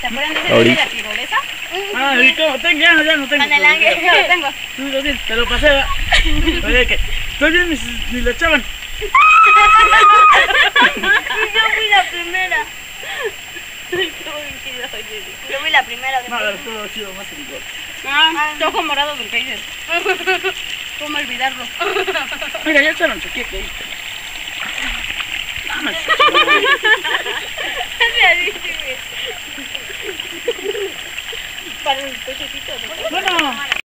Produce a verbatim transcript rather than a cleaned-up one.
¿Se acuerdan de ese de la tirolesa? Ah, ¿y cómo? Tengo, ya no, ya no tengo. Con el ángel, yo lo tengo. Tú lo tienes, te lo pasé, ¿verdad? Oye, que estoy bien, ni, ni lo echaban. Yo fui la primera. Yo fui la primera. No, pero todo ha sido más rico. Ah, ojo morado del Kaiser. ¿Cómo olvidarlo? Mira, ya echaron su queque ahí. Vamos. Para el pechecito. Bueno.